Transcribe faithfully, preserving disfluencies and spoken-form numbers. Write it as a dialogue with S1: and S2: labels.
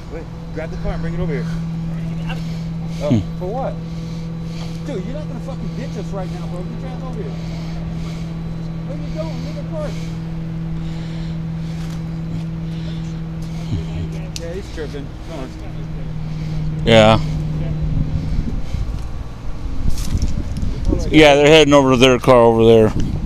S1: Wait, grab the car and bring it over here. Oh,
S2: Hmm.
S1: For what? Dude, you're not gonna fucking ditch us right now, bro. Get your ass over here. Where you going? Leave the car. Yeah, he's tripping. Come on.
S2: Yeah. Yeah, they're heading over to their car over there.